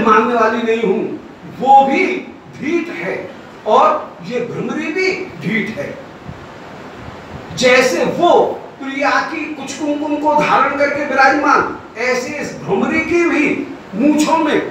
मानने वाली नहीं हूं, वो भी ढीठ है और ये भ्रमरी भी ढीठ है। जैसे वो प्रिया की कुछ कुमकुम को धारण करके विराजमान, ऐसे इस भ्रमरी की भी मूंछों में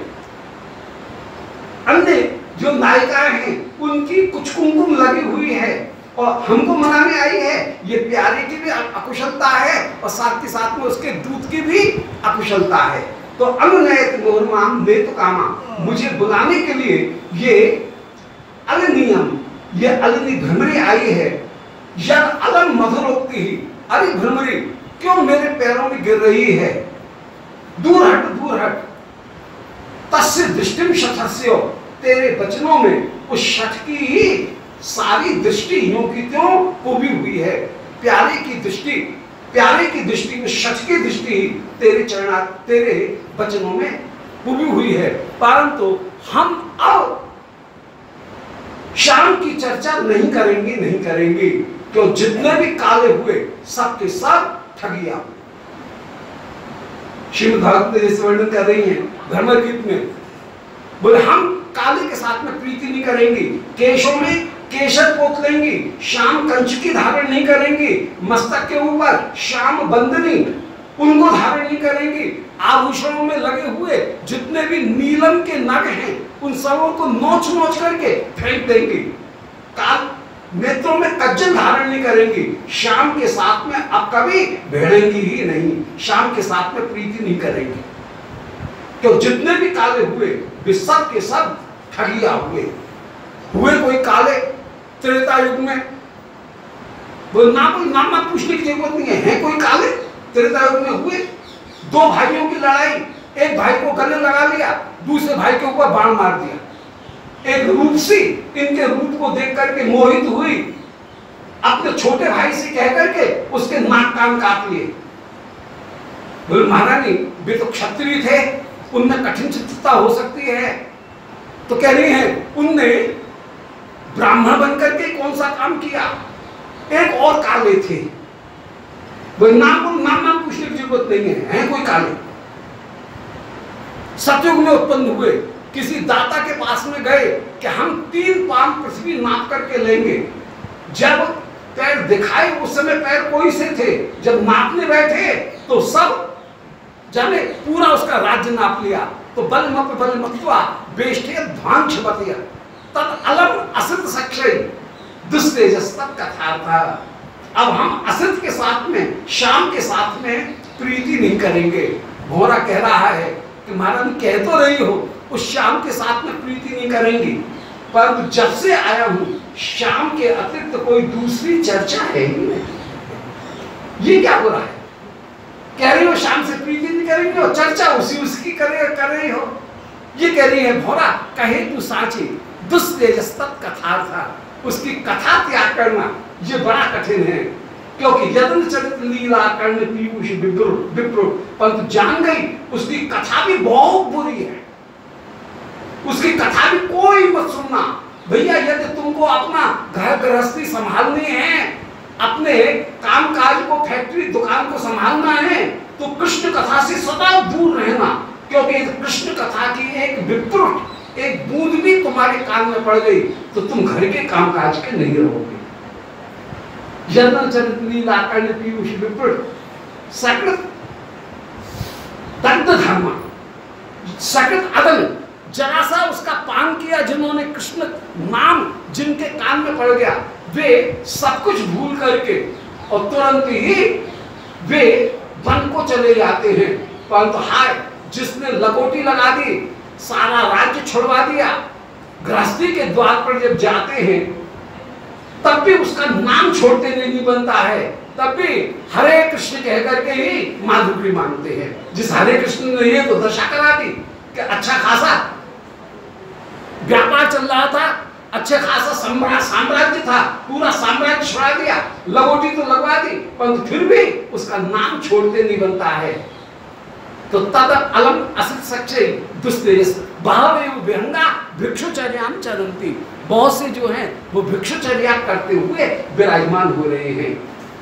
अन्य जो नायिकाएं हैं उनकी कुछ कुमकुम लगी हुई है और हमको मनाने आई है। ये प्यारे की भी अकुशलता है और साथ के साथ में उसके दूत की भी अकुशलता है। तो अनुनयत मोहरमाम ने तो कामा, मुझे बुलाने के लिए ये अलनियम, ये अलनी भ्रमरी आई है। यद अलम मधुरोक्ति ही, अरे भ्रमरी क्यों मेरे पैरों में गिर रही है, दूर हट दूर हट। तस्य दृष्टिम शठस्यो, तेरे वचनों में उस शठ की ही सारी दृष्टि यूं की त्यों उभी हुई है। प्यारे की दृष्टि, प्यारे की दृष्टि में शठ की दृष्टि तेरे चरणा, तेरे वचनों में उभी हुई है। परंतु हम अब शाम की चर्चा नहीं करेंगे, नहीं करेंगे, क्यों जितने भी काले हुए सब के सब ठगिया। श्रीमद् भागवत में जैसे वर्णन कर रही हैं धर्म गीत में, बोले हम काले के साथ में प्रीति नहीं करेंगे, केशों में केशर पोत लेंगी, श्याम कंच की धारण नहीं करेंगी, मस्तक के ऊपर श्याम बंदनी उनको धारण नहीं करेंगी, आभूषणों में लगे हुए जितने भी नीलम के नग हैं उन सबों को नोच नोच करके फेंक देंगी, काल नेत्रों में कज्जल धारण नहीं करेंगी, श्याम के साथ में अब कभी भिड़ेंगी ही नहीं, श्याम के साथ में प्रीति नहीं करेंगी। क्यों जितने भी काले हुए वे सब के सब ठगिया हुए। कोई काले त्रेता युग में, वो नाम पूछने की जरूरत नहीं है कोई काले त्रेता युग में हुए। दो भाइयों की लड़ाई, एक भाई को गले लगा लिया, दूसरे भाई के ऊपर बाण मार दिया। एक रूपसी इनके रूप को देख करके मोहित हुई, अपने छोटे भाई से कह करके उसके नाक कान काट लिए। बोले महारानी वे तो क्षत्रिय थे, उनमें कठिन चित्तता हो सकती है, तो कह रही हैं उनने ब्राह्मण बनकर के कौन सा काम किया। एक और काले थे, वो नाम पूछने की जरूरत नहीं है कोई काले। सतयुग में उत्पन्न हुए, किसी दाता के पास में गए कि हम 3 पान पृथ्वी नाप करके लेंगे। जब पैर दिखाए उस समय पैर कोई से थे, जब नापने बैठे तो सब जाने पूरा उसका राज्य नाप लिया। तो बल मत्वा बेष्टे ध्वान छपतिया तद अलम असित सक्षय दुस्तेजस तत् कथार्था। अब हम असित के साथ में, शाम के साथ में प्रीति नहीं करेंगे। भोरा कह रहा है कि महाराज कह तो रही हो उस शाम के साथ में प्रीति नहीं करेंगी, पर जब से आया हूं शाम के अतिरिक्त कोई दूसरी चर्चा है ही नहीं। ये क्या हो रहा है? कह रही हो शाम से प्रीति नहीं करेंगे और चर्चा उसकी कर रही हो। ये कह रही है भोरा कहे तू साची दुस्तेजस तत् कथार्था, उसकी कथा त्याग करना ये बड़ा कठिन है, क्योंकि यदन चरित लीला कर्ण पीयूष विप्र, परंतु जान गई उसकी कथा भी बहुत बुरी है, उसकी कथा भी कोई मत सुनना। भैया यदि तुमको अपना घर गृहस्थी संभालनी है, अपने काम काज को, फैक्ट्री दुकान को संभालना है, तो कृष्ण कथा से सदा दूर रहना, क्योंकि कृष्ण कथा की एक विप्रुट, एक बूंद भी तुम्हारे कान में पड़ गई तो तुम घर के काम काज के नहीं रहोगे। यदन चरित लीला कर्ण पीयूष विप्रुट सकृत दग्ध धर्म, सकृत अदन, जरा सा उसका पान किया जिन्होंने कृष्ण नाम जिनके कान में पड़ गया, वे सब कुछ भूल करके और तुरंत ही वे वन को चले जाते हैं। परंतु हाय जिसने लगोटी लगा दी, सारा राज्य छुड़वा दिया, गृहस्थी के द्वार पर जब जाते हैं तब भी उसका नाम छोड़ते नहीं बनता है, तब भी हरे कृष्ण कह करके ही माधुरी मांगते हैं। जिस हरे कृष्ण ने ये तो दशा करा दी कि अच्छा खासा व्यापार चल रहा था, अच्छे खासा साम्राज्य था, पूरा साम्राज्य छुड़ा दिया, लगोटी तो लगवा दी, परंतु फिर भी उसका नाम छोड़ते नहीं बनता है। तो तद अलम असित सच्चे दुस्तेजस बहवेव विहंगा भिक्षुचर्याम चरन्ति, बहुत से जो हैं वो भिक्षुचर्या करते हुए विराजमान हो रहे हैं।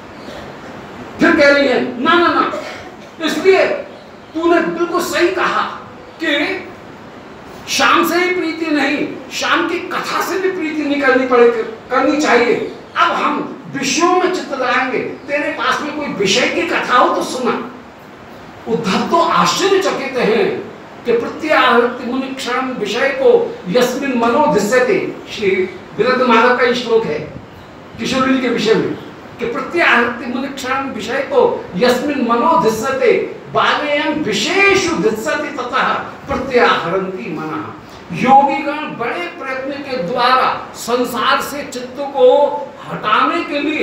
फिर कह रही है ना ना ना, इसलिए तूने बिल्कुल सही कहा कि श्याम से ही प्रीति नहीं, श्याम की कथा से भी प्रीति नहीं करनी चाहिए। अब हम विषयों में चित्त लगाएंगे। तेरे पास में कोई विषय की कथा हो तो सुना। उद्धव तो आश्चर्यचकित हैं कि प्रत्याहृत्य मुनि क्षण विषय को यस्मिन मनो धिष्यते। श्री विरद माधव का श्लोक है किशोरी के विषय में कि प्रत्याहृत्य मुनि क्षण विषय को यस्मिन मनो धिष्यते बालेयं विशेषु धिष्यति ततः प्रत्याहरन्ति मनः। योगीगण बड़े प्रयत्न के द्वारा संसार से चित्त को हटाने के लिए,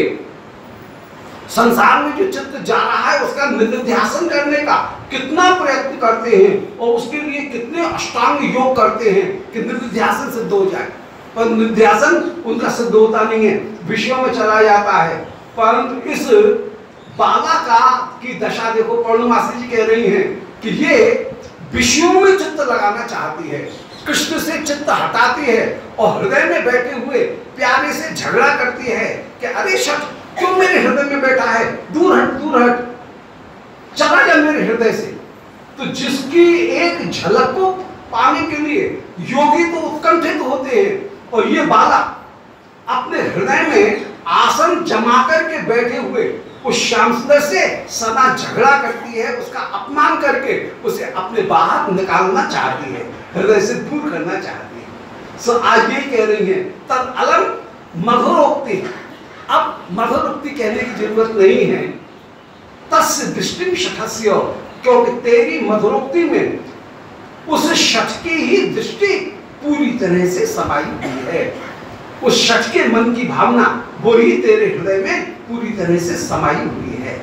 संसार में जो चित्त जा रहा है उसका निधिध्यासन करने का कितना प्रयत्न करते हैं और उसके लिए कितने अष्टांग योग करते हैं कि निधिध्यासन सिद्ध हो जाए। पर निधिध्यासन उनका सिद्ध होता नहीं है, विषयों में चला जाता है। परंतु इस बाबा का की दशा देखो, पौर्णमासी जी कह रही हैं कि ये विषयों में चित्त लगाना चाहती है, कृष्ण से चित्त हटाती है और हृदय में बैठे हुए प्यारे से झगड़ा करती है कि अरे शट, क्यों मेरे हृदय में बैठा है, दूर हट दूर हट, चला जा मेरे हृदय से। तो जिसकी एक झलक को पाने के लिए योगी तो उत्कंठित होते हैं और ये बाला अपने हृदय में आसन जमा करके बैठे हुए उस श्याम सुंदर से सदा झगड़ा करती है, उसका अपमान करके उसे अपने बाहर निकालना चाहती है, हृदय से दूर करना चाहती है। सो आज ये कह रही है तद अलग मधुरोक्ति। अब मधुरोक्ति कहने की जरूरत नहीं है, तस्य दृष्टि शठस्य, क्योंकि तेरी मधुरोक्ति में उस शठ की ही दृष्टि पूरी तरह से समाई हुई है। उस शठ के मन की भावना वो ही तेरे हृदय में पूरी तरह से समाई हुई है।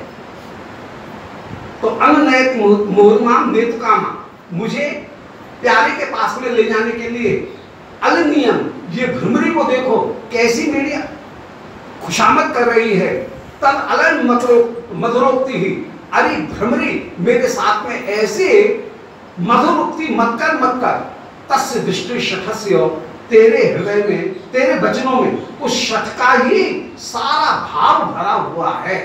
तो अननयत मोहमान नेतुकामा, मुझे प्यारे के पास में ले जाने के लिए अलनियम, ये भ्रमरी को देखो कैसी मेरी खुशामद कर रही है। तद अलग मधुरोक्ति ही, अरे भ्रमरी मेरे साथ में ऐसे मधुरोक्ति मत कर, तस्य दृष्टि शठस्य, तेरे हृदय में तेरे वचनों में उस शठ का ही सारा भाव भरा हुआ है,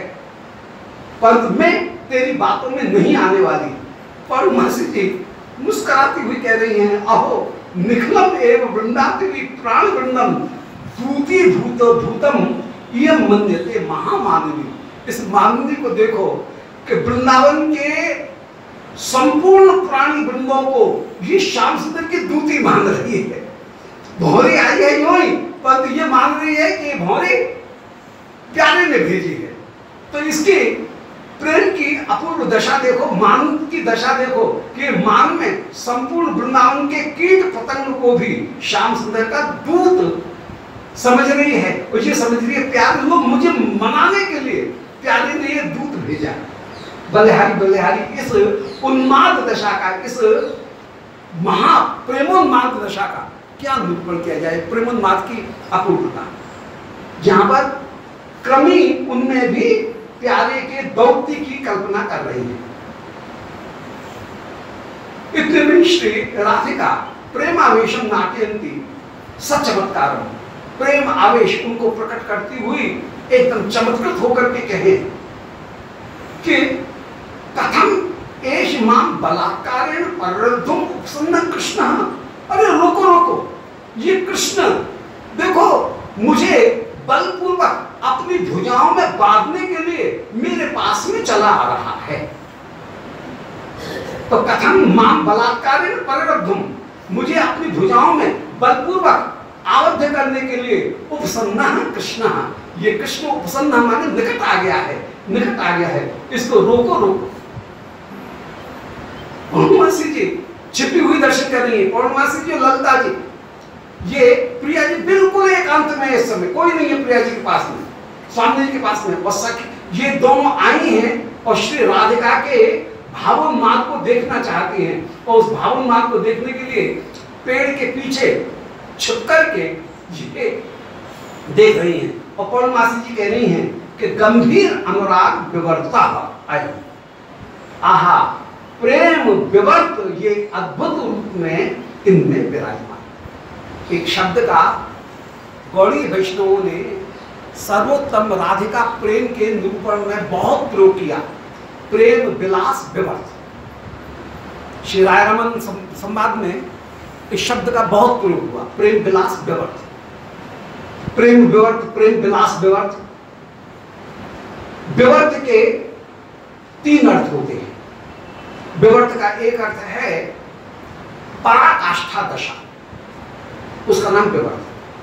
पर मैं तेरी बातों में नहीं आने वाली। पर महर्षि जी मुस्कुराती हुई कह रही हैं, अहो निखलम एवं वृंदावती प्राण वृंदम दूती भूत भूतम यम मन्यते महामानवी। इस मानवी को देखो कि वृंदावन के संपूर्ण प्राणी वृंदों को ये श्याम सुंदर की दूती मान रही है। भौरी आई है यूं ही, पर ये मान रही है कि भौरी प्यारे ने भेजी है। तो इसकी प्रेम की अपूर्व दशा देखो, मान की दशा देखो कि मान में संपूर्ण वृंदावन के कीट पतंग को भी श्याम सुंदर का दूत समझ रही है और ये समझ रही है प्यारे लोग मुझे मनाने के लिए प्यारे ने ये दूत भेजा। बलिहारी बलिहारी, इस उन्माद दशा का, इस महा प्रेमोन्माद दशा का क्या निरूपण किया जाए, प्रेमोन्माद की अपूर्वता। जहां पर क्रमी उनमें भी प्यारे के दौत्य की कल्पना कर रही है। इतनी श्री राधिका प्रेमावेशम नाट्यंती सचमत्कार, प्रेम आवेश उनको प्रकट करती हुई एकदम चमत्कृत होकर के कहे कि कथम एष मां बलात्कारेण पररुद्धुम उपसन्न कृष्ण। अरे रोको रोको, ये कृष्ण देखो मुझे बलपूर्वक अपनी भुजाओं में बांधने के लिए मेरे पास में चला आ रहा है। तो कथम मां बलात्कारेण पररुद्धुम, मुझे अपनी भुजाओं में बलपूर्वक आबद्ध करने के लिए उपसन्न कृष्ण, ये कृष्ण उपसन्न माने निकट आ गया है, निकट आ गया है, इसको रोको रोको। पौर्णमासी जी छिपी हुई दर्शन कर रही है, पौर्णमासी जी और ललिता जी, ये प्रिया जी बिल्कुल एकांत में इस समय कोई नहीं है प्रिया जी के पास में, स्वामी जी के पास में, बस ये दोनों आई हैं और श्री राधिका के भावोन्माद को देखना चाहती हैं और उस भावोन्माद को देखने के लिए पेड़ के पीछे छुप करके ये देख रही हैं। और पौर्णमासी जी कह रही हैं कि गंभीर अनुराग विवर्तता आया, आहा प्रेम विवर्त ये अद्भुत रूप में इनमें विराजमान। एक शब्द का गौड़ी वैष्णवों ने सर्वोत्तम राधिका प्रेम के निरूपण में बहुत प्रयोग किया, प्रेम विलास विवर्त। श्री राय रमन संवाद में इस शब्द का बहुत प्रयोग हुआ। प्रेम विलास विवर्त, प्रेम विवर्त, प्रेम विलास विवर्त। विवर्त के 3 अर्थ होते हैं। विवर्त का एक अर्थ है पराकाष्ठा दशा, उसका नाम विवर्त।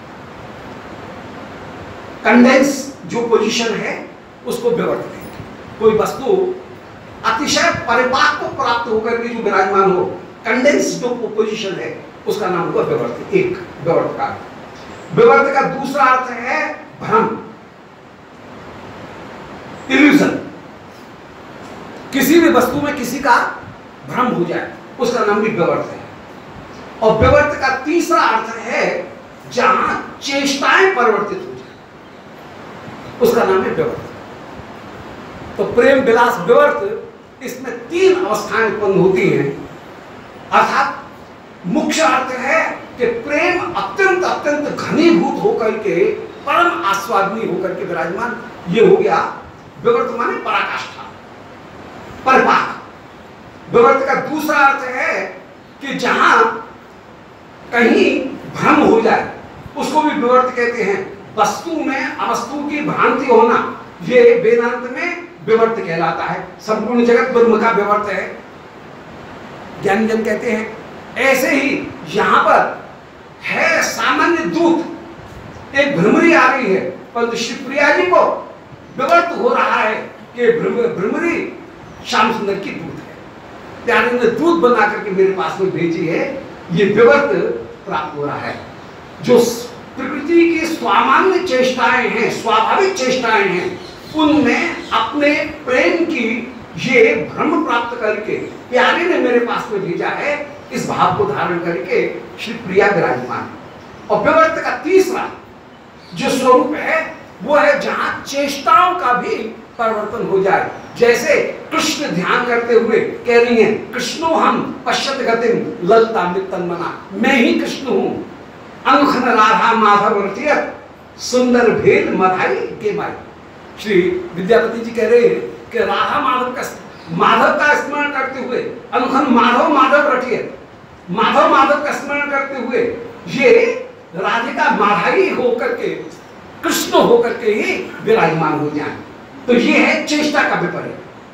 कंडेंस जो पोजीशन है उसको विवर्त कहेंगे। कोई वस्तु अतिशय परिपाक को प्राप्त होकर के जो विराजमान हो, कंडेंस जो पोजीशन है, उसका नाम हुआ विवर्त। एक विवर्त का। विवर्त का दूसरा अर्थ है भ्रम, इल्यूजन। किसी भी वस्तु में किसी का भ्रम हो जाए, उसका नाम भी विवर्त है। और विवर्त का तीसरा अर्थ है जहां चेष्टाएं परिवर्तित हो जाए, उसका नाम है विवर्त। तो प्रेम विलास विवर्त, इसमें 3 अवस्थाएं उत्पन्न होती हैं। अर्थात मुख्य अर्थ है कि प्रेम अत्यंत अत्यंत घनीभूत होकर के, परम आस्वादनीय होकर के विराजमान, ये हो गया विवर्त माने पराकाष्ठा, परिपाक। विवर्त का दूसरा अर्थ है कि जहां कहीं भ्रम हो जाए, उसको भी विवर्त कहते हैं। वस्तु में अवस्तु की भ्रांति होना, ये वेदांत में विवर्त कहलाता है। संपूर्ण जगत ब्रह्म का विवर्त है, ज्ञानी जन कहते हैं। ऐसे ही यहां पर है सामान्य दूत, एक भ्रमरी आ रही है, परंतु श्री प्रिया जी को विवर्त हो रहा है कि भ्रमरी श्याम सुंदर की दूत है, प्यारे ने दूत बना करके मेरे पास में भेजी है। ये विवर्त प्राप्त हो रहा है। जो प्रकृति की सामान्य चेष्टाएं हैं, स्वाभाविक चेष्टाएं हैं, उनमें अपने प्रेम की ये भ्रम प्राप्त करके प्यारे ने मेरे पास में भेजा है, इस भाव को धारण करके श्री प्रिया विराजमान। और विवर्त का तीसरा जो स्वरूप है वो है जहां चेष्टाओं का भी परिवर्तन हो जाए। जैसे कृष्ण ध्यान करते हुए कह रही हैं, कृष्णो हम पश्यत गतिम ललता मित्तन्मना, मैं ही कृष्ण हूं, अनुखन राधा माधव रतियत सुंदर भेद मधाई के माई। श्री विद्यापति जी कह रहे हैं कि राधा माधव का स्मरण करते हुए, अनुखन माधव माधव रटियत, माधव माधव का स्मरण करते हुए ये राधिका माधाई होकर के, कृष्ण होकर के ही विराजमान हो जाए। तो ये है चेष्टा का विपर्य।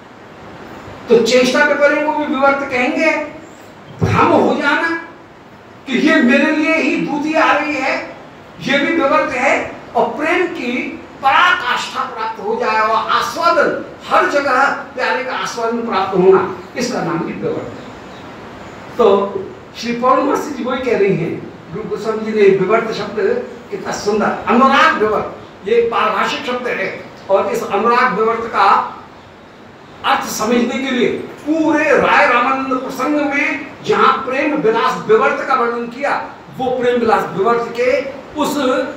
तो चेष्टा विपर्य को भी विवर्त कहेंगे। भ्रम हो जाना कि ये मेरे लिए ही दूती आ रही है, ये भी विवर्त है। और प्रेम की पराकाष्ठा प्राप्त हो जाए और आस्वादन, हर जगह प्यारे का आस्वादन प्राप्त होना, इसका नाम भी विवर्त है। तो श्री पौर्णमासी जी वही कह रही हैं, गुरु गोस्वामी जी ने विवर्त शब्द कितना सुंदर, अनुराग विवर्त, ये पारिभाषिक शब्द है। और इस अनुराग विवर्त का अर्थ समझने के लिए पूरे राय रामानंद प्रसंग में जहां प्रेम विलास विवर्त का वर्णन किया, वो प्रेम विलास विवर्त के उस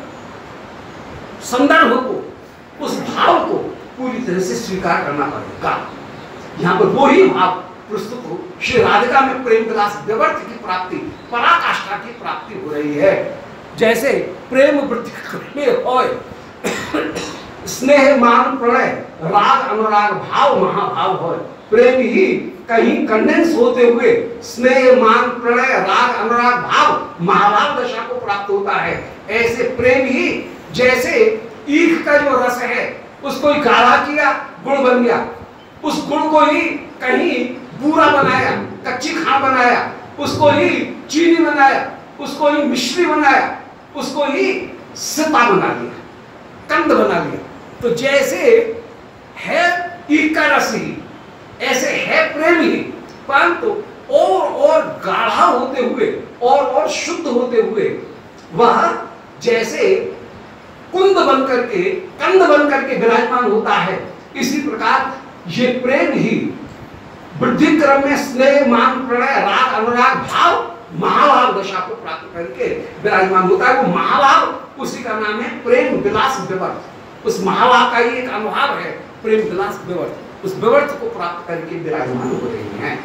संदर्भ को, उस भाव को पूरी तरह से स्वीकार करना पड़ेगा। यहां पर वो ही भाव प्रस्तुत हो। श्री राधिका में प्रेम विलास विवर्त की प्राप्ति, पराकाष्ठा की प्राप्ति हो रही है। जैसे प्रेम वृद्धि में होय स्नेह मान प्रणय राग अनुराग भाव महाभाव होय। प्रेम ही कहीं कंडेंस होते हुए स्नेह मान प्रणय राग अनुराग भाव महाभाव दशा को प्राप्त होता है। ऐसे प्रेम ही जैसे ईख का जो रस है उसको ही गाढ़ा किया, गुड़ बन गया, उस गुड़ को ही कहीं बूरा बनाया, कच्ची खांड बनाया, उसको ही चीनी बनाया, उसको ही मिश्री बनाया, उसको ही सिता बना दिया, कंद बना दिया। तो जैसे है ईख का रस ही, ऐसे है प्रेम ही, परंतु और गाढ़ा होते हुए और शुद्ध होते हुए वह जैसे कुंद बन करके, कंद बन करके विराजमान होता है। इसी प्रकार ये प्रेम ही वृद्धि क्रम में स्नेह मान प्रणय राग अनुराग भाव महाभाव दशा को प्राप्त करके विराजमान होता है। वो महाभाव, उसी का नाम है प्रेम विलास विवर्त। उस महाभाव का ही एक अनुभाव है प्रेम विलास विवर्त। उस विवर्त को प्राप्त करके विराजमान हो रही हैं।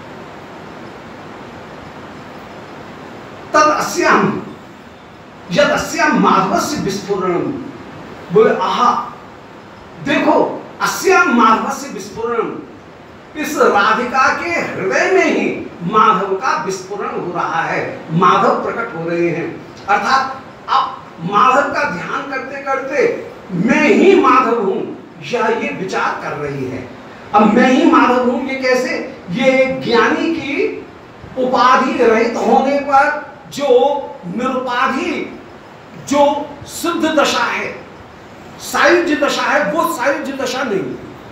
तद अस्याम यद अस्याम माधवस्य विस्फुरणम, बोले आहा देखो अस्याम माधवस्य विस्फुरणम, इस राधिका के हृदय में ही माधव का विस्फुरण हो रहा है, माधव प्रकट हो रहे हैं। अर्थात अब माधव का ध्यान करते करते मैं ही माधव हूं, ये विचार कर रही है। अब मैं ही माधव हूं, ये कैसे? ये ज्ञानी की उपाधि रहित होने पर जो निरुपाधि, जो सिद्ध दशा है, सायुज्य दशा है, वो सायुज्य दशा नहीं।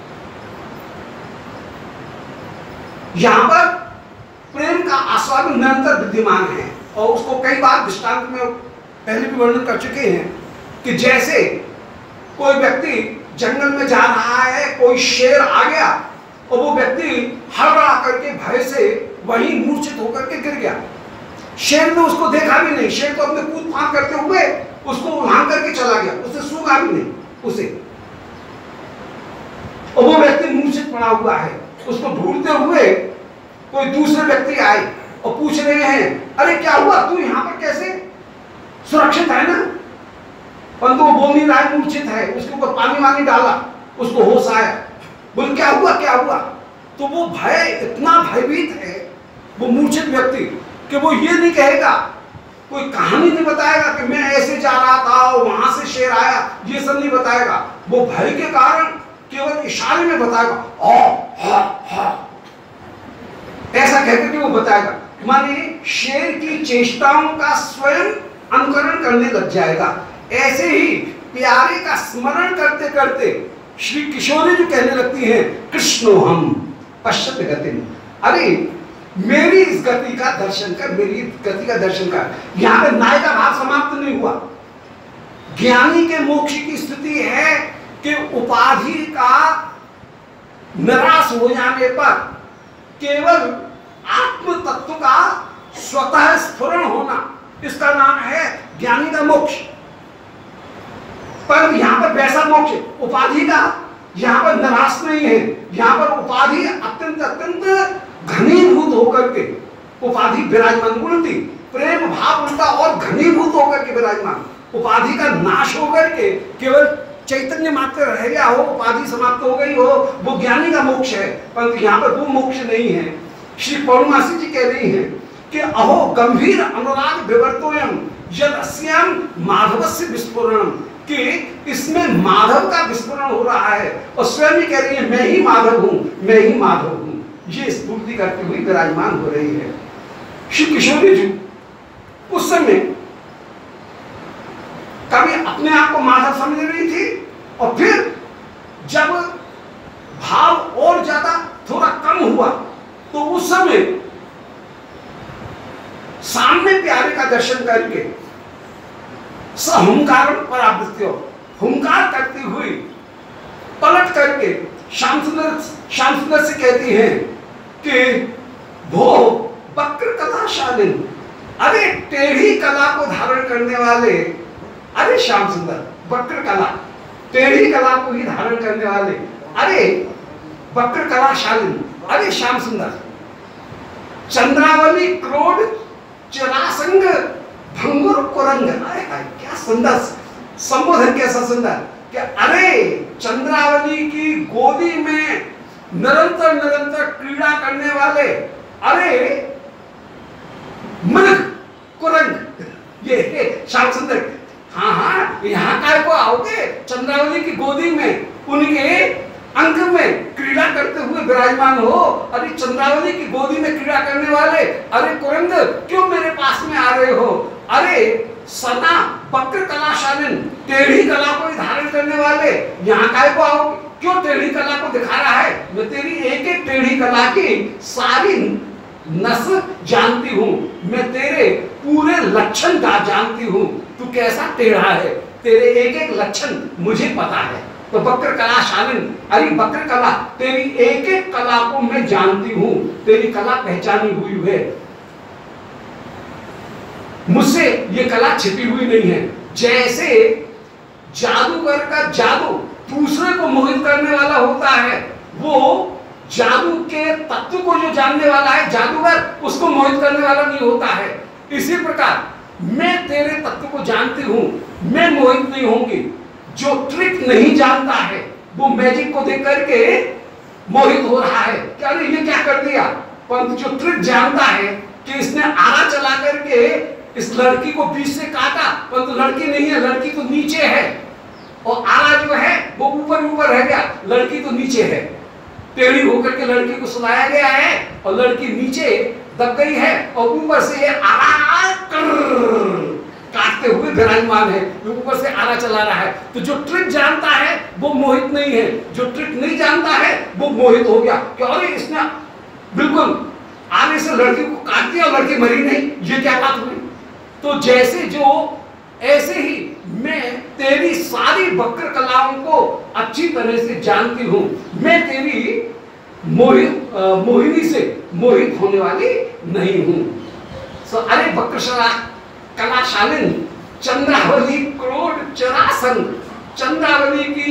यहां पर प्रेम का आस्वादन निरंतर विद्यमान है, और उसको कई बार दृष्टांत में पहले भी वर्णन कर चुके हैं कि जैसे कोई व्यक्ति जंगल में जा रहा है, कोई शेर आ गया और वो व्यक्ति हड़बड़ा करके भय से वहीं मूर्छित होकर के गिर गया। शेर ने उसको देखा भी नहीं, शेर तो अपने कूद फांद करते हुए उसको उलांग करके चला गया, उसे सूंघा भी नहीं उसे, और वो व्यक्ति मूर्छित पड़ा हुआ है। उसको ढूंढते हुए कोई दूसरे व्यक्ति आए और पूछ रहे हैं, अरे क्या हुआ, तू यहां पर कैसे? सुरक्षित है ना? परंतु वो बोल नहीं रहा है, मूर्छित है। उसके ऊपर पानी वानी डाला, उसको होश आया, बोल क्या हुआ क्या हुआ? तो वो भय, इतना भयभीत है वो मूर्छित व्यक्ति कि वो ये नहीं कहेगा, कोई कहानी नहीं बताएगा कि मैं ऐसे जा रहा था और वहां से शेर आया, ये सब नहीं बताएगा। वो भय के कारण केवल इशारे में बताएगा, ऐसा कहकर के वो बताएगा। माने शेर की चेष्टाओं का स्वयं अनुकरण करने लग जाएगा। ऐसे ही प्यारे का स्मरण करते करते श्री किशोरी जो कहने लगती हैं, कृष्णो हम पश्चिम गति, अरे मेरी इस गति का दर्शन कर, मेरी गति का दर्शन कर। यहां पर नाय का भाव समाप्त नहीं हुआ। ज्ञानी के मोक्ष की स्थिति है कि उपाधि का निराश हो जाने पर केवल आत्म तत्व का स्वतः स्फुरण होना, इसका नाम है ज्ञानी का मोक्ष। पर यहां पर वैसा मोक्ष उपाधि का यहां पर निराश नहीं है। यहां पर उपाधि अत्यंत अत्यंत घनीभूत होकर के उपाधि विराजमान, उल्टी प्रेम भाव उल्टा और घनीभूत होकर के विराजमान, उपाधि का नाश होकर के केवल चैतन्य मात्र रह गया हो, उपाधि समाप्त हो गई हो, वो ज्ञानी का मोक्ष है। परंतु यहाँ पर वो मोक्ष नहीं है। श्री पौर्णमासी जी कह रही हैं कि अहो गंभीर अनुराग विवर्तोयम यदस्याम माधवस्य विस्फुरणम, कि इसमें माधव का विस्फुरण हो रहा है। और स्वयं ही कह रही है, मैं ही माधव हूं, मैं ही माधव हूं, ये स्तुति करती हुई विराजमान हो रही है। श्री किशोरी जी उस समय कभी अपने आप को माधव समझ रही थी, और फिर जब भाव और ज्यादा थोड़ा कम हुआ तो उस समय सामने प्यारे का दर्शन करके सहुंकार परावृत्तियों, हुंकार करती हुई पलट करके श्याम सुंदर से कहती हैं कि भो वक्र कलाशालिन, अरे टेढ़ी कला को धारण करने वाले, अरे श्याम सुंदर वक्र कला, टेढ़ी कला को ही धारण करने वाले, अरे वक्र कलाशालिन, अरे श्याम सुंदर चंद्रावली क्रोध चरासंग भंगुर कुरंग। क्या सुंदर संबोधन, कैसा सुंदर कि अरे चंद्रावली की गोदी में निरंतर निरंतर क्रीड़ा करने वाले, अरे मृग कुरंग, ये श्याम सुंदर। हाँ हाँ, यहाँ काय को आओगे, चंद्रावली की गोदी में उनके अंक में क्रीड़ा करते हुए विराजमान हो। अरे चंद्रावली की गोदी में क्रीड़ा करने वाले, अरे कुरंग क्यों मेरे पास में आ रहे हो? अरे सदा वक्र कलाशालिन, टेढ़ी कला को धारण करने वाले, यहाँ काय को आओ, क्यों टेढ़ी कला को दिखा रहा है? मैं तेरी एक एक टेढ़ी कला की सारी नस जानती हूँ, मैं तेरे पूरे लक्षण का जानती हूँ, तू कैसा टेढ़ा है, तेरे एक एक लक्षण मुझे पता है। तो वक्र कलाशालिन, अरे वक्र कला, तेरी एक एक कला को मैं जानती हूँ, तेरी कला पहचानी हुई है, मुझसे ये कला छिपी हुई नहीं है। जैसे जादूगर का जादू दूसरे को मोहित करने वाला होता है, वो जादू के तत्व को जो जानने वाला है जादूगर, उसको मोहित करने वाला नहीं होता है। इसी प्रकार मैं तेरे तत्व को जानती हूं, मैं मोहित नहीं होंगी। जो ट्रिक नहीं जानता है वो मैजिक को देख करके मोहित हो रहा है, क्या ये क्या कर दिया, परंतु जो ट्रिक जानता है कि इसने आरा चला करके इस लड़की को बीच से काटा, परंतु लड़की नहीं है, लड़की तो नीचे है, और आरा जो है वो ऊपर ऊपर रह गया, लड़की तो नीचे है। टेढ़ी होकर के लड़की को सुलाया गया है और लड़की नीचे दब गई है, और ऊपर से ये आरा काटते हुए विराजमान है, ऊपर से आरा चला रहा है। तो जो ट्रिक जानता है वो मोहित नहीं है, जो ट्रिक नहीं जानता है वो मोहित हो गया कि अरे इसने बिल्कुल आने से लड़की को काट दिया और लड़की मरी नहीं, ये क्या बात हुई। तो जैसे जो ऐसे ही मैं तेरी सारी वक्र कलाओं को अच्छी तरह से जानती हूं, मैं तेरी मोहिनी से मोहित होने वाली नहीं हूं। सो अरे वक्रशला कलाशालिन चंद्रावली क्रोध चरासन, चंद्रावली की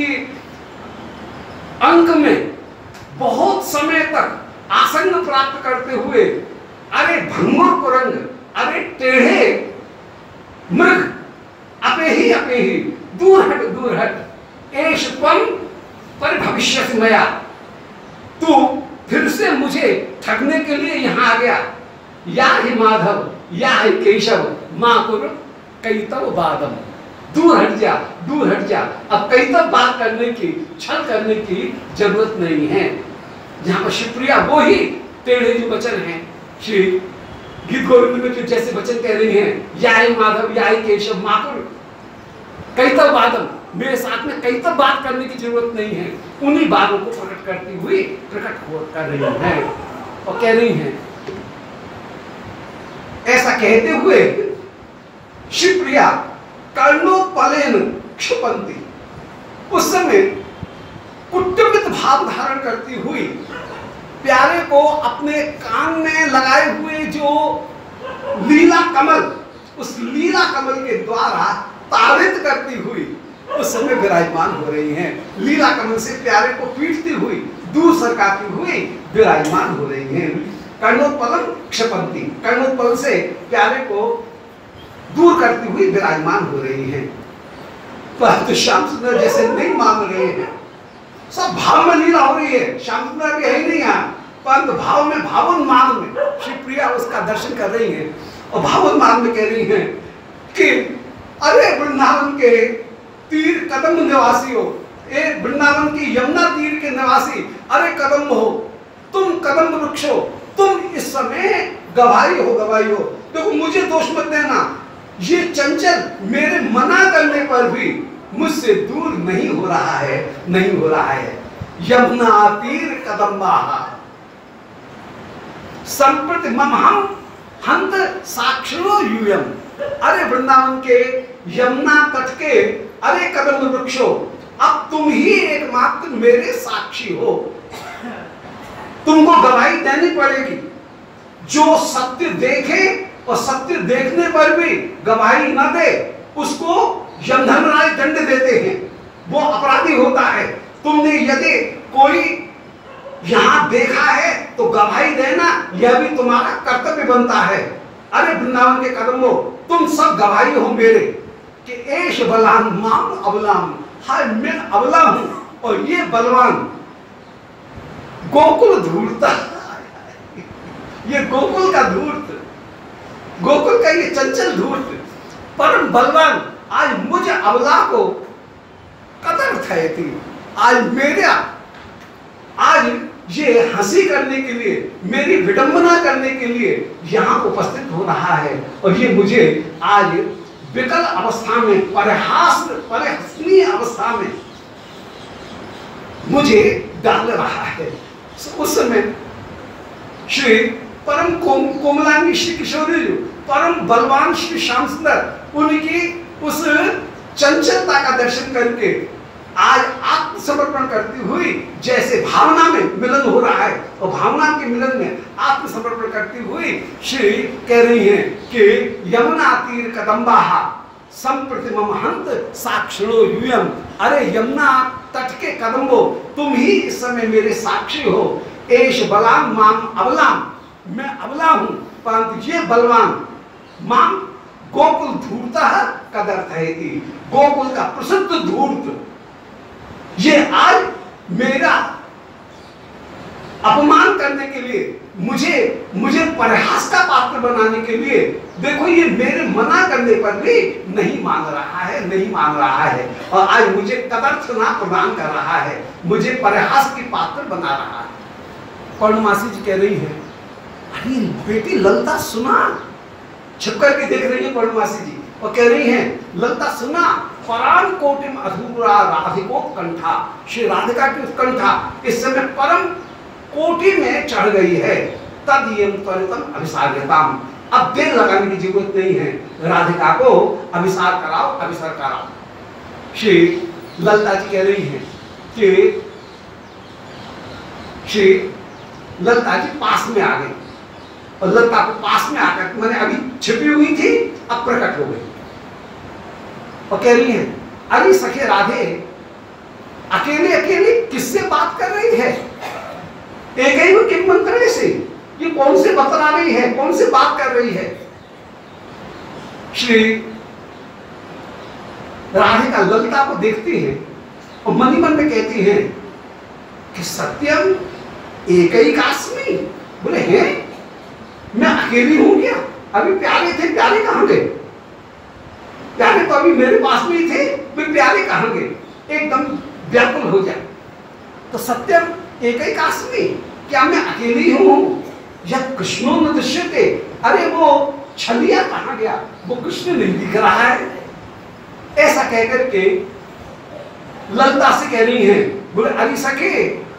अंक में बहुत समय तक आसन प्राप्त करते हुए, अरे भंगुर कुरंग, अरे टेढ़े मृग, अपे ही दूर हट एश पम पर भविष्य मया, तू फिर से मुझे ठगने के लिए यहां आ गया। या ही माधव या ही केशव माकुर कई तब बादम, दूर हट जा, दूर हट जा, अब कई तब बात करने की, छल करने की जरूरत नहीं है। जहां पर शिवप्रिया वो ही टेढ़े जो वचन हैं श्री गीत गोविंद में जो जैसे वचन कह रही हैं, या ही माधव या ही केशव माकुर कई तब बादम, मेरे साथ में कई तब बात करने की जरूरत नहीं है, उन्हीं बातों को प्रकट करती हुई प्रकट कर रही है और कह रही हैं। ऐसा कहते हुए शिवप्रिया कर्णोपलेन क्षुपंती, उस समय कुटुंबित भाव धारण करती हुई प्यारे को अपने कान में लगाए हुए जो लीला कमल, उस लीला कमल के द्वारा ताड़ित करती हुई उस समय विराजमान हो रही हैं। लीला कमल से प्यारे को पीटती हुई, दूर सरकाती हुई विराजमान हो रही हैं। कर्णोत्पलम क्षपंती, कर्णोत्पल से प्यारे को दूर करती हुई विराजमान हो रही हैं। परंतु श्याम सुंदर जैसे नहीं मान रहे हैं, सब भाव में लीला हो रही है, श्याम सुंदर भी है ही नहीं यहाँ, परंतु भाव में, भावोन्माद में शिवप्रिया उसका दर्शन कर रही है और भावोन्माद में कह रही है कि अरे वृंदावन के तीर कदम निवासियों, एक वृंदावन की यमुना तीर के निवासी, अरे कदम हो, तुम कदम वृक्षो, तुम इस समय गवाही हो, गवाही हो। देखो मुझे दोष मत देना, ये चंचल मेरे मना करने पर भी मुझसे दूर नहीं हो रहा है, नहीं हो रहा है। यमुना तीर कदम्बाहा संप्रति मम हम हंत साक्षरो यूयम, अरे वृंदावन के यमुना तट के अरे कदम वृक्षो, अब तुम ही एकमात्र मेरे साक्षी हो, तुमको गवाही देनी पड़ेगी। जो सत्य देखे और सत्य देखने पर भी गवाही न दे, उसको यमधर्मराज दंड देते हैं, वो अपराधी होता है। तुमने यदि कोई यहां देखा है तो गवाही देना, यह भी तुम्हारा कर्तव्य बनता है। अरे वृंदावन के कदमों, तुम सब गवाही हो मेरे कि एश बलान माम अबलाम, हाय मैं अबला हूं और ये बलवान गोकुल धूर्ता, ये गोकुल का धूर्त, गोकुल का ये चंचल धूर्त परम बलवान आज मुझे अबला को कदर थी, आज मेरा, आज ये हंसी करने के लिए, मेरी विडंबना करने के लिए यहाँ उपस्थित हो रहा है और ये मुझे आज विकल अवस्था में, परिहासनीय अवस्था में मुझे डाल रहा है। उस समय श्री परम कोमलांगी श्री किशोरी जी, परम बलवान श्री श्याम सुंदर, उनकी उस चंचलता का दर्शन करके आज आत्मसमर्पण करती हुई, जैसे भावना में मिलन हो रहा है और भावना के मिलन में आत्मसमर्पण करती हुई श्री कह रही हैं कि यमुना तीर कदम्बाहा संप्रति मम हंत साक्षिणो यूयम, अरे यमुना तट के कदम्बो, तुम ही इस समय मेरे साक्षी हो। एश बलाम माम अबलाम, मैं अबला हूं परंतु ये बलवान, माम गोकुल धूर्ता कदर्थ है, गोकुल का प्रसिद्ध धूर्त, ये आज मेरा अपमान करने के लिए, मुझे परिहास का पात्र बनाने के लिए देखो ये मेरे मना करने पर भी नहीं मान रहा है और आज मुझे कदर्थना प्रदान कर रहा है, मुझे परिहास की पात्र बना रहा है। पौर्णमासी जी कह रही है, अरे बेटी ललता सुना, छुप करके देख रही है पौर्णमासी जी और कह रही है, ललता सुना, पराम कोटिम अधूरा राधिको कंठा, श्री राधिका की उत्कंठा इस समय परम कोटि में चढ़ गई है। तद यम त्वरितम अभिसार्यताम, अब देर लगाने की जरूरत नहीं है, राधिका को अभिसार कराओ। श्री ललता जी कह रही है कि श्री ललता जी पास में आ गई और ललता को पास में आकर मैंने अभी छिपी हुई थी अब प्रकट हो गई और कह रही है, अरे सखे राधे अकेले किससे बात कर रही है? एक ही किम मंत्र से ये कौन से बतला रही है, कौन से बात कर रही है? श्री राधिका ललिता को देखती है और मन ही मन में कहती है कि सत्यम एक ही कास्मी, बोले हैं मैं अकेली हूं क्या? अभी प्यारे थे, प्यारे कहां गए? प्यारे तो अभी मेरे पास में ही थे, वे प्यारे कहां गए? एकदम व्याकुल हो जाए। तो सत्यम एक ही कास्मी, क्या मैं अकेली हूं? या कृष्णो न दृश्यते, अरे वो छलिया कहां गया? वो कृष्ण नहीं दिख रहा है। ऐसा कहकर के ललता से कह रही है, बोले अरे सखे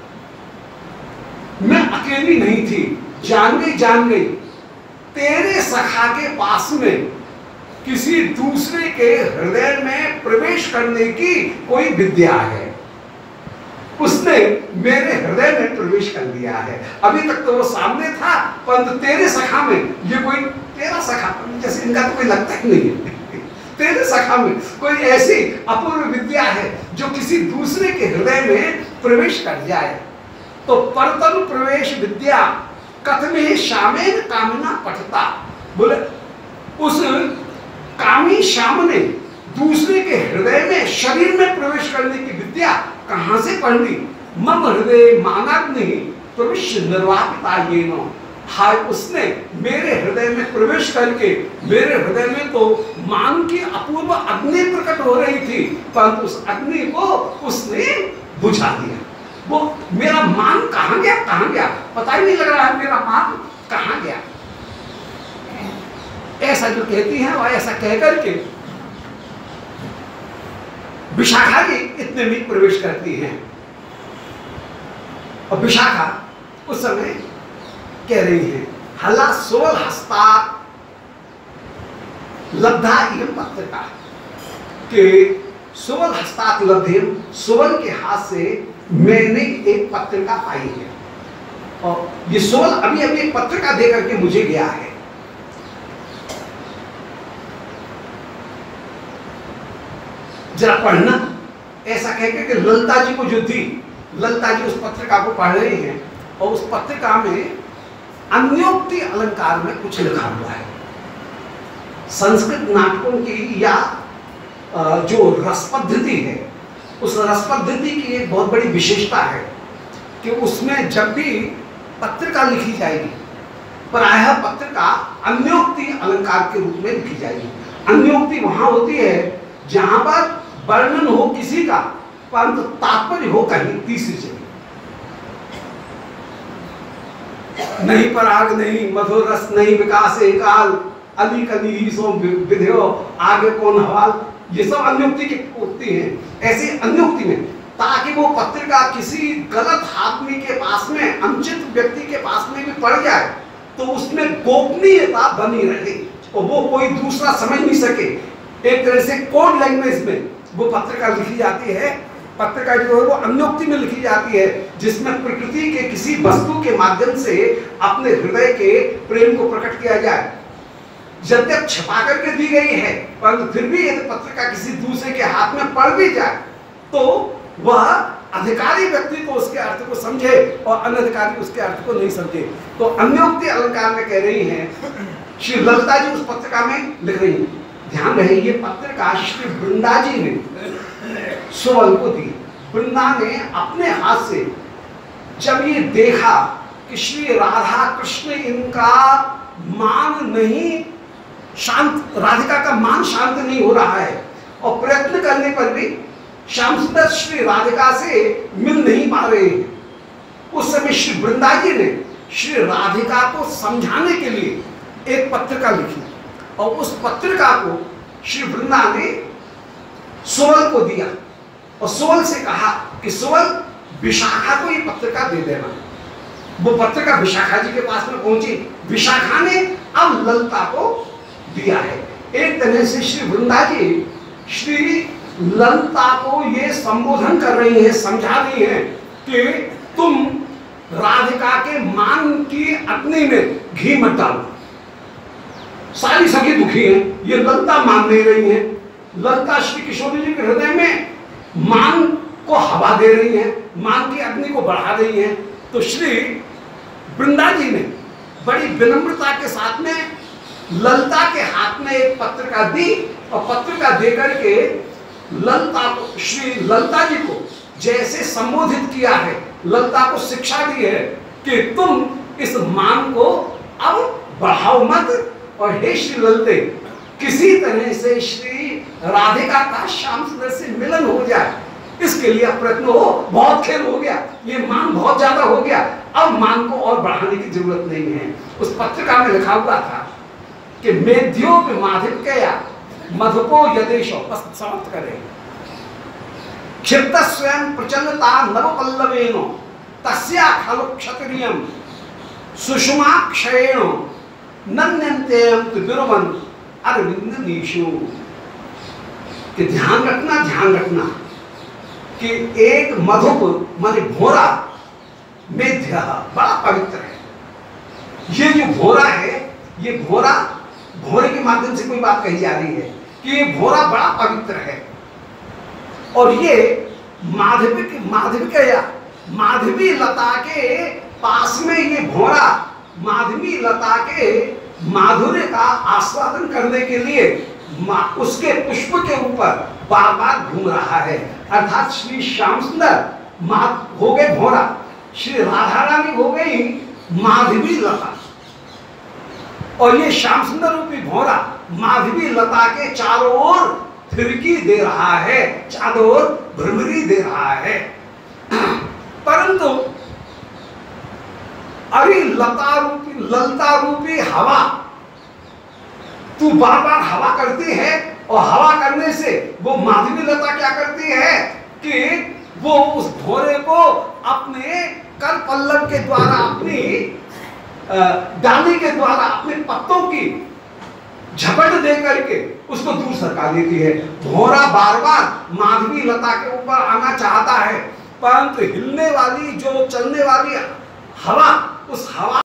मैं अकेली नहीं थी, जान गई तेरे सखा के पास में किसी दूसरे के हृदय में प्रवेश करने की कोई विद्या है, उसने मेरे हृदय में प्रवेश कर लिया है। अभी तक तो वो सामने था, परंतु तेरे सखा में ये कोई तेरा सखा, जैसे इनका तो कोई लगता ही नहीं है, तेरे सखा में कोई ऐसी अपूर्व विद्या है जो किसी दूसरे के हृदय में प्रवेश कर जाए। तो परतनु प्रवेश विद्या कथमे श्यामेन कामिना पठता, बोले उस कामी श्याम ने दूसरे के हृदय में शरीर में प्रवेश करने की विद्या कहां से पढ़ ली? मम हृदय मानाग्नि प्रविश्य निर्वापिता ये नो, हाय उसने मेरे हृदय में प्रवेश करके, मेरे हृदय में तो मान की अपूर्व अग्नि प्रकट हो रही थी, परंतु उस अग्नि को उसने बुझा दिया। वो मेरा मान कहां गया पता ही नहीं लग रहा है, मेरा मान कहां गया? ऐसा जो कहती है और ऐसा कहकर के विशाखा जी इतने में प्रवेश करती हैं और विशाखा उस समय कह रही है, हला सोल हस्ता लब्धा एवं पत्रिका के सुवल हस्तात लब्धेम, सुवल के हाथ से मैंने एक पत्रिका पाई है और ये सुवल अभी एक पत्रिका देकर के मुझे गया है। जरा पढ़ना, ऐसा कहकर के ललता जी को जो दी, ललता जी उस पत्रिका को पढ़ रही हैं और उस पत्रिका में अन्योक्ति अलंकार में कुछ लिखा हुआ है। संस्कृत नाटकों की या जो रस पद्धति है, उस रस पद्धति की एक बहुत बड़ी विशेषता है कि उसमें जब भी पत्रिका लिखी जाएगी, प्रायः पत्रिका अन्योक्ति अलंकार के रूप में लिखी जाएगी। अन्योक्ति वहां होती है जहां पर वर्णन हो किसी का, परंतु तात्पर्य हो कहीं तीसरी जगह। नहीं पराग नहीं, मधुर रस नहीं, विकास एकाल, अली कली ही सो विधेयो, आगे कौन हवाल, ये सब अन्योक्ति की उक्ति हैं। ऐसी अन्योक्ति में ताकि वो पत्रिका किसी गलत आदमी के पास में, अनुचित व्यक्ति के पास में भी पड़ जाए तो उसमें गोपनीयता बनी रहे और वो कोई दूसरा समझ नहीं सके। एक तरह से कोड लैंग्वेज में वो पत्रिका लिखी जाती है। पत्रिका जो है वो अन्योक्ति में लिखी जाती है, जिसमें प्रकृति के किसी वस्तु के माध्यम से अपने हृदय के प्रेम को प्रकट किया जाए। यद्यप छपा करके दी गई है, परंतु फिर भी यदि पत्रिका किसी दूसरे के हाथ में पड़ भी जाए तो वह अधिकारी व्यक्ति तो उसके अर्थ को समझे और अनधिकारी उसके अर्थ को नहीं समझे। तो अन्योक्ति अलंकार में कह रही हैं, श्री ललिता जी उस पत्रिका में लिख रही हैं। ध्यान रहे, ये पत्रिका श्री वृंदा जी ने सुवल को दी। वृंदा ने अपने हाथ से जब ये देखा कि श्री राधा कृष्ण इनका मान नहीं शांत, राधिका का मान शांत नहीं हो रहा है, और प्रयत्न करने पर भी श्याम सुंदर श्री राधिका से मिल नहीं पा रहे हैं। उस समय श्री वृंदा जी ने श्री राधिका को समझाने के लिए एक पत्रिका लिखी, और उस पत्रिका को श्री वृंदा ने सुवल को दिया, और सुवल से कहा कि सुवल विशाखा को ये पत्रिका दे देना। वो पत्रिका विशाखा जी के पास में पहुंची, विशाखा ने अब ललिता को दिया है। एक तरह से श्री वृंदा जी श्री ललिता को ये संबोधन कर रही है, समझा रही है कि तुम राधिका के मान की अग्नि में घी मत डालो। सारी सखी दुखी है, ये ललिता मान नहीं रही है। ललिता श्री किशोरी जी के हृदय में मान को हवा दे रही है, मान की अग्नि को बढ़ा रही है। तो श्री वृंदा जी ने बड़ी विनम्रता के साथ में ललिता के हाथ में एक पत्रिका दी, और पत्रिका देकर के ललिता को, श्री ललिता जी को जैसे संबोधित किया है, ललिता को शिक्षा दी है कि तुम इस मान को अब बढ़ाओ मत, और हे श्री ललिते, किसी तरह से श्री राधिका का श्याम सुंदर से मिलन हो जाए, इसके लिए प्रयत्न हो। बहुत खेल हो गया, ये मान बहुत ज्यादा हो गया, अब मान को और बढ़ाने की जरूरत नहीं है। उस पत्रिका में लिखा हुआ था कि मेध्यो माधिप कया मधुपो यदेशो, बस समाप्त करें। क्षिप्त स्वयं प्रचलता नव पल्लवेनो तस्या खलु क्षत्रियम सुषमा क्षयेणो नन्यन्तेयम विरुवन अरविंद नीशु। कि ध्यान रखना कि एक मधुप माने भोरा, मेध्य बड़ा पवित्र है। ये जो भोरा है, ये भोरा, भोरे के माध्यम से कोई बात कही जा रही है कि ये भोरा बड़ा पवित्र है, और ये माधवी लता के पास में ये भोरा माधवी लता के माधुर्य का आस्वादन करने के लिए उसके पुष्प के ऊपर बार बार घूम रहा है। अर्थात श्री श्याम सुंदर हो गए भोरा, श्री राधा रानी हो गई माधवी लता, और ये श्याम सुंदर रूपी भोरा माधवी लता के चारों ओर फिरकी दे रहा है, चारों ओर भ्रमरी दे रहा है। परंतु अरे ललता रूपी हवा, तू बार बार हवा करती है, और हवा करने से वो माधवी लता क्या करती है कि वो उस भोरे को अपने कर पल्लव के द्वारा, अपनी डाली के द्वारा, अपने पत्तों की झपट दे करके उसको दूर सरका देती है। भोरा बार बार माधवी लता के ऊपर आना चाहता है, परंतु हिलने वाली, जो चलने वाली हवा, उस हवा